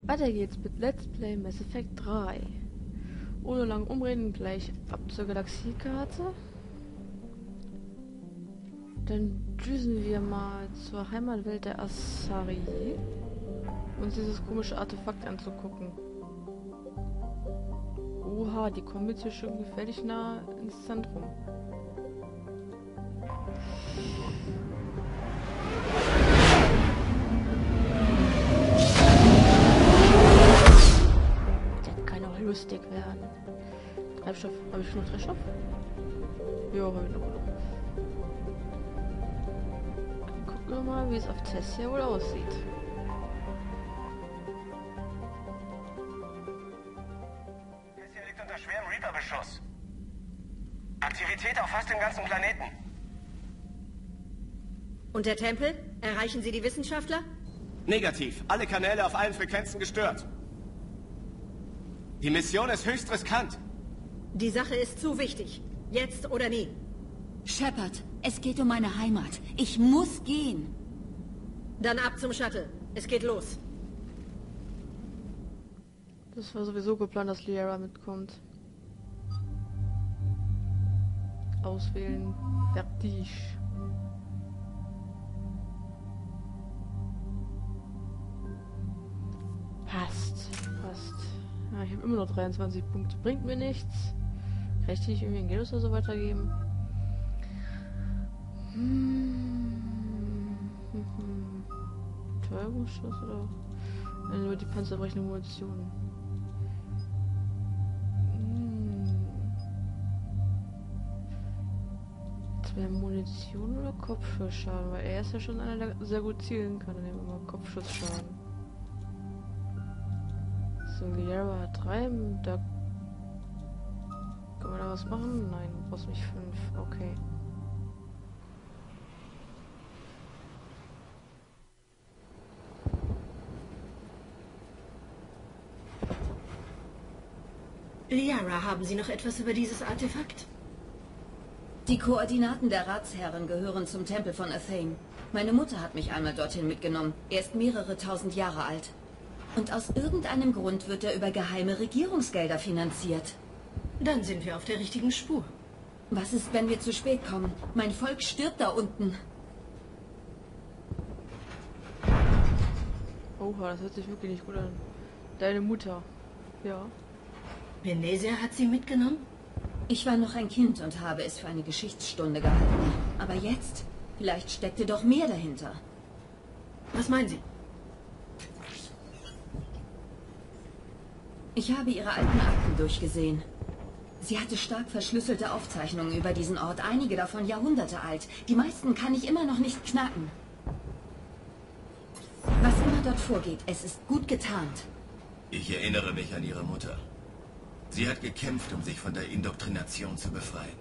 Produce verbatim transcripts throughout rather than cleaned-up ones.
Weiter geht's mit Let's Play Mass Effect drei. Ohne lang umreden, gleich ab zur Galaxiekarte. Dann düsen wir mal zur Heimatwelt der Asari, uns dieses komische Artefakt anzugucken. Oha, die kommen jetzt hier schon gefährlich nah ins Zentrum. Das kann auch lustig werden. Treibstoff, habe ich schon Treibstoff? Ja, habe ich noch. Gucken wir mal, wie es auf Tessia wohl aussieht. Tessia liegt unter schwerem Reaper-Beschuss. Aktivität auf fast dem ganzen Planeten. Und der Tempel? Erreichen Sie die Wissenschaftler? Negativ. Alle Kanäle auf allen Frequenzen gestört. Die Mission ist höchst riskant. Die Sache ist zu wichtig. Jetzt oder nie. Shepard, es geht um meine Heimat. Ich muss gehen. Dann ab zum Shuttle. Es geht los. Das war sowieso geplant, dass Liara mitkommt. Auswählen. Vertige. Passt. Passt. Ja, ich habe immer noch dreiundzwanzig Punkte. Bringt mir nichts. Kann ich die nicht irgendwie in Gelos oder so weitergeben? Hm. Hm. Teuerungsschuss oder? Ja, nur die panzerbrechende Munition. Hm. Das wäre Munition oder Kopfschussschaden, weil er ist ja schon einer, der sehr gut zielen kann. Dann nehmen wir mal Kopfschussschaden. So, Liara hat drei, da kann man da was machen? Nein, du brauchst nicht fünf. Okay. Liara, haben Sie noch etwas über dieses Artefakt? Die Koordinaten der Ratsherren gehören zum Tempel von Athane. Meine Mutter hat mich einmal dorthin mitgenommen. Er ist mehrere tausend Jahre alt. Und aus irgendeinem Grund wird er über geheime Regierungsgelder finanziert. Dann sind wir auf der richtigen Spur. Was ist, wenn wir zu spät kommen? Mein Volk stirbt da unten. Oha, das hört sich wirklich nicht gut an. Deine Mutter. Ja. Venesia hat Sie mitgenommen? Ich war noch ein Kind und habe es für eine Geschichtsstunde gehalten. Aber jetzt? Vielleicht steckte doch mehr dahinter. Was meinen Sie? Ich habe ihre alten Akten durchgesehen. Sie hatte stark verschlüsselte Aufzeichnungen über diesen Ort, einige davon Jahrhunderte alt. Die meisten kann ich immer noch nicht knacken. Was immer dort vorgeht, es ist gut getarnt. Ich erinnere mich an ihre Mutter. Sie hat gekämpft, um sich von der Indoktrination zu befreien.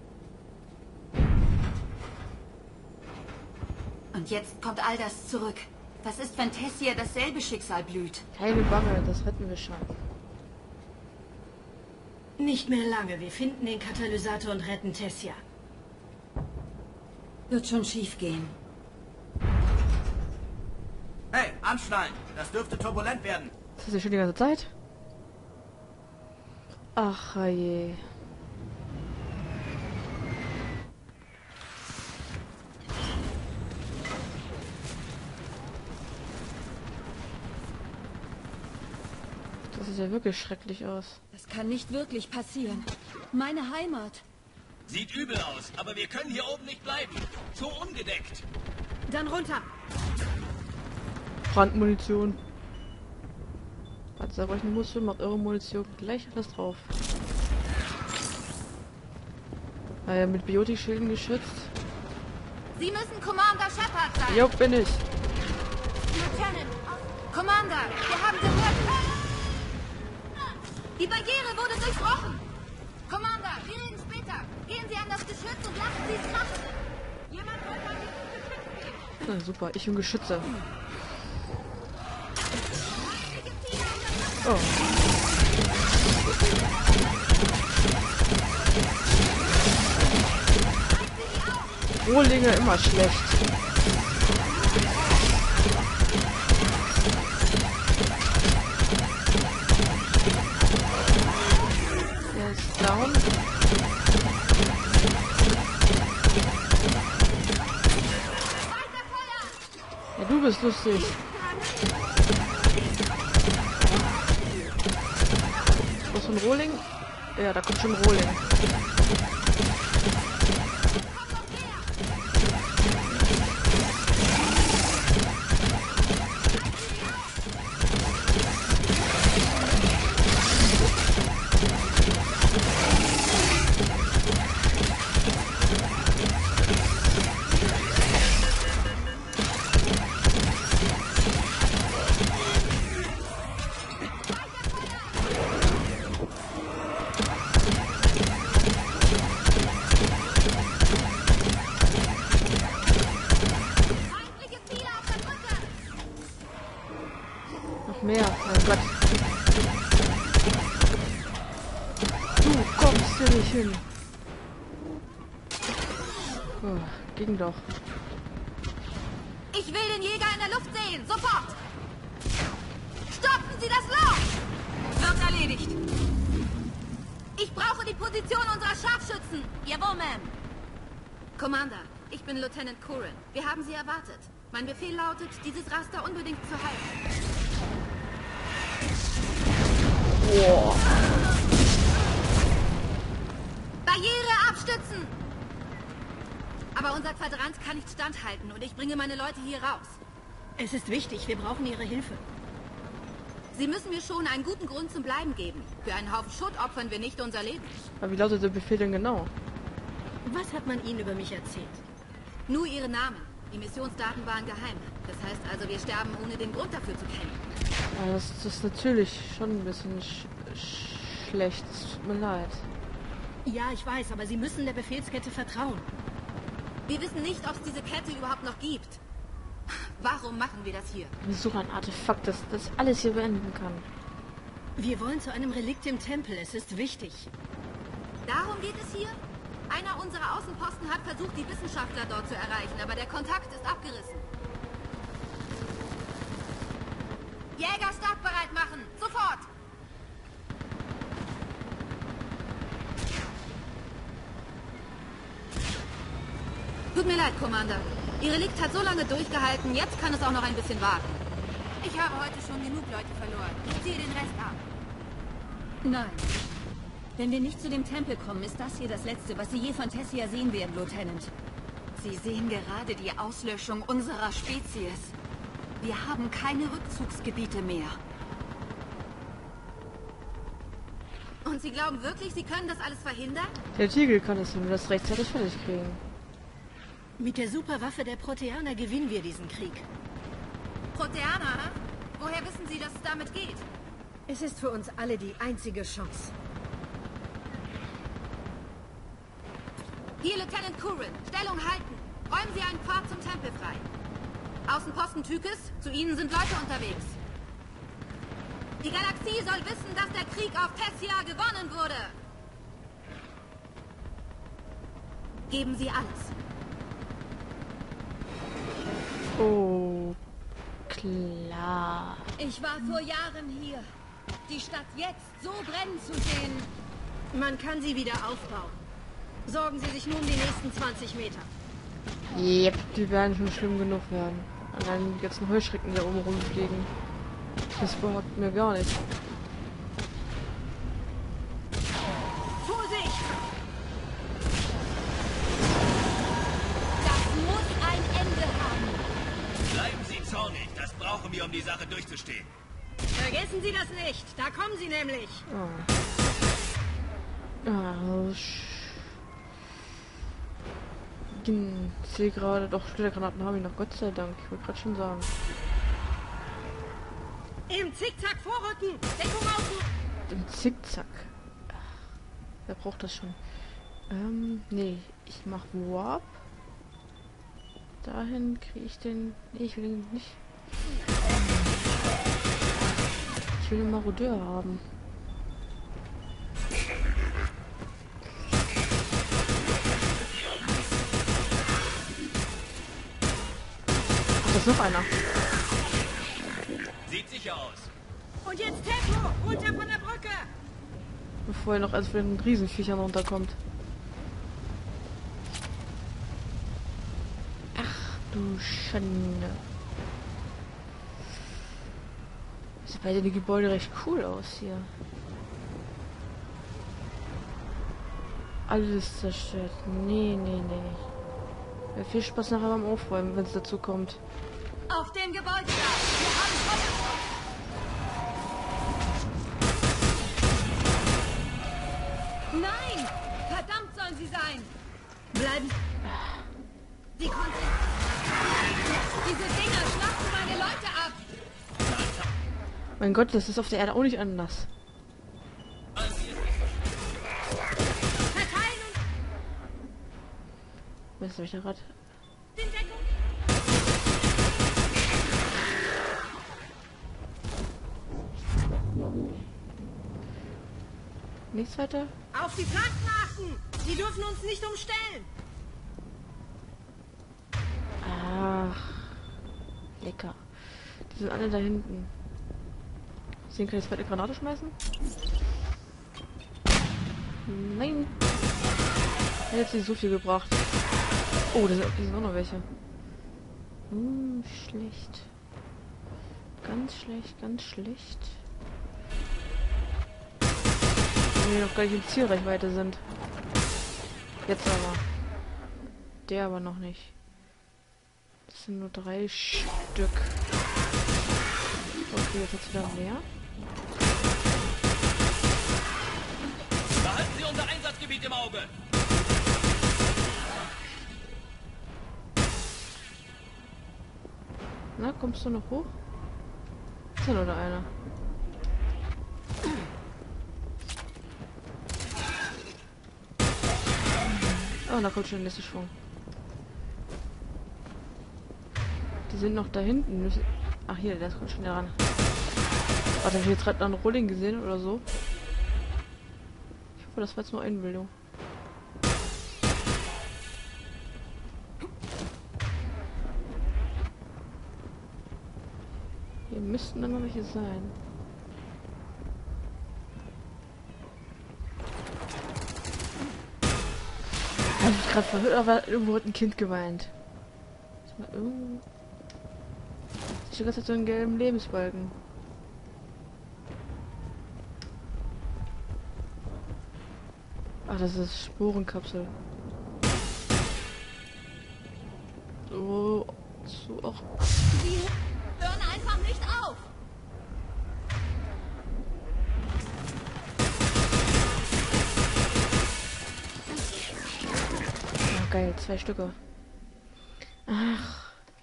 Und jetzt kommt all das zurück. Was ist, wenn Tessia dasselbe Schicksal blüht? Keine Bange, das retten wir schon. Nicht mehr lange. Wir finden den Katalysator und retten Tessia. Wird schon schief gehen. Hey, anschnallen! Das dürfte turbulent werden. Das ist ja schon die ganze Zeit. Ach je. Das sieht ja wirklich schrecklich aus. Das kann nicht wirklich passieren. Meine Heimat. Sieht übel aus, aber wir können hier oben nicht bleiben. Zu ungedeckt. Dann runter! Brandmunition. Panzerbrechende Munition, macht eure Munition gleich alles drauf. Naja, mit Biotikschilden geschützt. Sie müssen Commander Shepard sein. Jo, bin ich. Lieutenant. Commander, wir haben gehört. Die Barriere wurde durchbrochen. Commander, wir reden später. Gehen Sie an das Geschütz und lassen Sie es krachen. Jemand wollte an dieses Geschütz gehen. Na, super, ich und Geschütze. Oh. Rohlinge immer schlecht. ist lustig. Was von Rohling? Ja, da kommt schon Rohling. Mehr, mein Gott. Du kommst hier nicht hin. Oh, ging doch. Ich will den Jäger in der Luft sehen, sofort! Stoppen Sie das Loch! Wird erledigt. Ich brauche die Position unserer Scharfschützen. Jawohl, Ma'am. Commander, ich bin Lieutenant Curran. Wir haben Sie erwartet. Mein Befehl lautet, dieses Raster unbedingt zu halten. Boah. Barriere abstützen! Aber unser Quadrant kann nicht standhalten und ich bringe meine Leute hier raus. Es ist wichtig, wir brauchen Ihre Hilfe. Sie müssen mir schon einen guten Grund zum Bleiben geben. Für einen Haufen Schutt opfern wir nicht unser Leben. Aber wie lautet der Befehl denn genau? Was hat man Ihnen über mich erzählt? Nur Ihre Namen. Die Missionsdaten waren geheim. Das heißt also, wir sterben, ohne den Grund dafür zu kennen. Ja, das, das ist natürlich schon ein bisschen sch sch schlecht. Es tut mir leid. Ja, ich weiß, aber Sie müssen der Befehlskette vertrauen. Wir wissen nicht, ob es diese Kette überhaupt noch gibt. Warum machen wir das hier? Wir suchen ein Artefakt, das das alles hier beenden kann. Wir wollen zu einem Relikt im Tempel. Es ist wichtig. Darum geht es hier? Einer unserer Außenposten hat versucht, die Wissenschaftler dort zu erreichen, aber der Kontakt ist abgerissen. Jäger startbereit machen! Sofort! Tut mir leid, Commander. Ihr Relikt hat so lange durchgehalten, jetzt kann es auch noch ein bisschen warten. Ich habe heute schon genug Leute verloren. Ich ziehe den Rest ab. Nein. Wenn wir nicht zu dem Tempel kommen, ist das hier das Letzte, was Sie je von Tessia sehen werden, Lieutenant. Sie sehen gerade die Auslöschung unserer Spezies. Wir haben keine Rückzugsgebiete mehr. Und Sie glauben wirklich, Sie können das alles verhindern? Der Tiegel kann es, wenn wir das rechtzeitig fertig kriegen. Mit der Superwaffe der Proteaner gewinnen wir diesen Krieg. Proteaner, hä? Woher wissen Sie, dass es damit geht? Es ist für uns alle die einzige Chance. Hier, Lieutenant Curran. Stellung halten. Räumen Sie einen Pfad zum Tempel frei. Außenposten Tykes, zu Ihnen sind Leute unterwegs. Die Galaxie soll wissen, dass der Krieg auf Tessia gewonnen wurde. Geben Sie alles. Oh, klar. Ich war vor Jahren hier. Die Stadt jetzt so brennen zu sehen. Man kann sie wieder aufbauen. Sorgen Sie sich nun um die nächsten zwanzig Meter. Yep, die werden schon schlimm genug werden. Allein jetzt ein Heuschrecken da oben rumfliegen. Das überhaupt mir gar nicht. Vorsicht! Das muss ein Ende haben. Bleiben Sie zornig. Das brauchen wir, um die Sache durchzustehen. Vergessen Sie das nicht. Da kommen Sie nämlich. Oh. Ah, sch- ich sehe gerade, doch, Splittergranaten habe ich noch, Gott sei Dank. Ich wollte gerade schon sagen. Im Zickzack vorrücken. Deckung außen. Im Zickzack. Ach, wer braucht das schon? Ähm, nee, ich mach Warp. Dahin kriege ich den. Nee, ich will den nicht. Ich will den Marodeur haben. Da ist noch einer. Sieht sicher aus. Und jetzt Tempo. Runter von der Brücke. Bevor er noch als von den Riesenviechern runterkommt. Ach du Schande. Weil die Gebäude recht cool aus hier. Alles zerstört. Nee, nee, nee. Ja, viel Spaß nachher beim Aufräumen, wenn es dazu kommt. Auf dem Gebäude da! Wir haben Feuer! Nein! Verdammt sollen sie sein! Bleiben. Sie konnten... Diese Dinger schlachten meine Leute ab! Mein Gott, das ist auf der Erde auch nicht anders. Verteilen Was ist der Rad? und in Deckung! Nichts weiter? Auf die Flanken achten! Die dürfen uns nicht umstellen! Ach. Lecker. Die sind alle da hinten. Sehen, kann ich jetzt eine Granate schmeißen? Nein. Hat jetzt nicht so viel gebracht. Oh, da sind, hier sind auch noch welche. Hm, schlecht. Ganz schlecht, ganz schlecht. Wenn wir noch gar nicht in Zielreichweite sind. Jetzt aber. Der aber noch nicht. Das sind nur drei Stück. Okay, jetzt wird's wieder mehr. Behalten Sie unser Einsatzgebiet im Auge! Na, kommst du noch hoch? Ist ja nur da einer. Oh, da kommt schon der nächste Schwung. Die sind noch da hinten. Müssen... Ach hier, der kommt schon ran. Warte, habe ich jetzt gerade noch ein Rolling gesehen oder so? Ich hoffe, das war jetzt nur Einbildung. Hier müssten dann noch welche sein. Ich hab mich gerade verhört, aber irgendwo hat ein Kind geweint. Ist mal irgendwo... Ich habe gerade so einen gelben Lebensbalken. Ach, das ist Sporenkapsel. So, so auch. Sie hören einfach nicht auf! Ja, geil, zwei Stücke. Ach.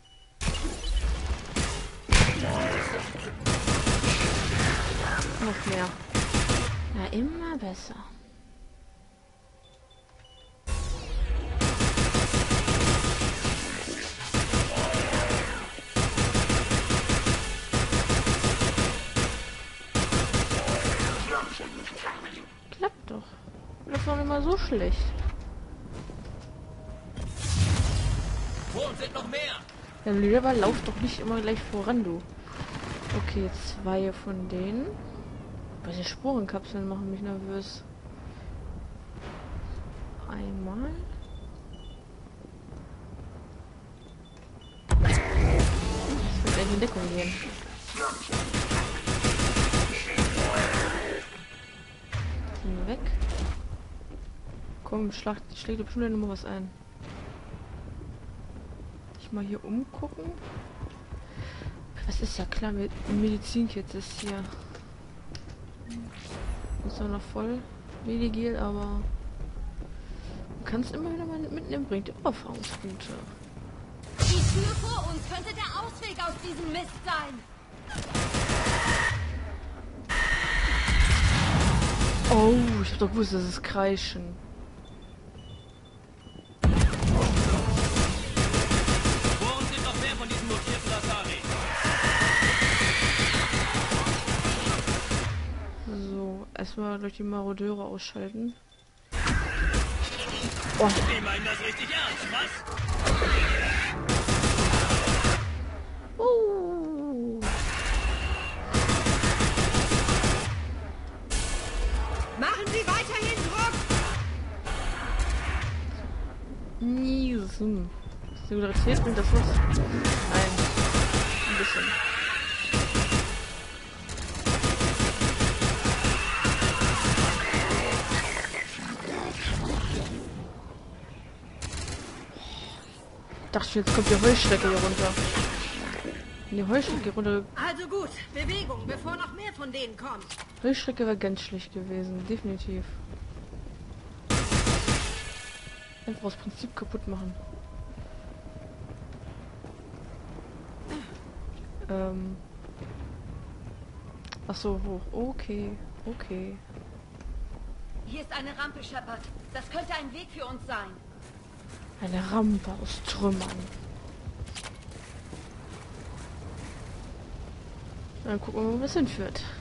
Noch mehr. Ja, immer besser. Klappt doch. Das war immer so schlecht. Vor uns sind noch mehr! Ja, Leber, lauf doch nicht immer gleich voran, du. Okay, zwei von denen. Aber die Sporenkapseln machen mich nervös. Einmal. Das wird gleich in Deckung gehen. Sind weg. Komm, schlag, schlägt dir bestimmt nur was ein. Ich mal hier umgucken. Das ist ja klar, mit Medizinkit ist hier. Ist zwar noch voll Medigel, aber du kannst immer wieder mal mitnehmen, bringt dir Erfahrungspunkte. Die Tür vor uns könnte der Ausweg aus diesem Mist sein! Oh, ich hab doch gewusst, das ist Kreischen. Vor uns sind noch mehr von diesen mutierten Asari! So, erstmal durch die Marodeure ausschalten. Oh. Die meinen das richtig ernst, was? Uh. Machen Sie weiterhin Druck! Niesen. Singularität bringt das was? Nein. Ein bisschen. Dachte ich, jetzt kommt die Heuschrecke hier runter. Wenn die Heuschrecke runter... Also gut, Bewegung, bevor noch mehr von denen kommen. Heuschrecke wäre ganz schlecht gewesen, definitiv. Einfach aus Prinzip kaputt machen. Ähm... Ach so, hoch. Okay, okay. Hier ist eine Rampe, Shepard. Das könnte ein Weg für uns sein. Eine Rampe aus Trümmern. Dann gucken wir mal, wo es hinführt.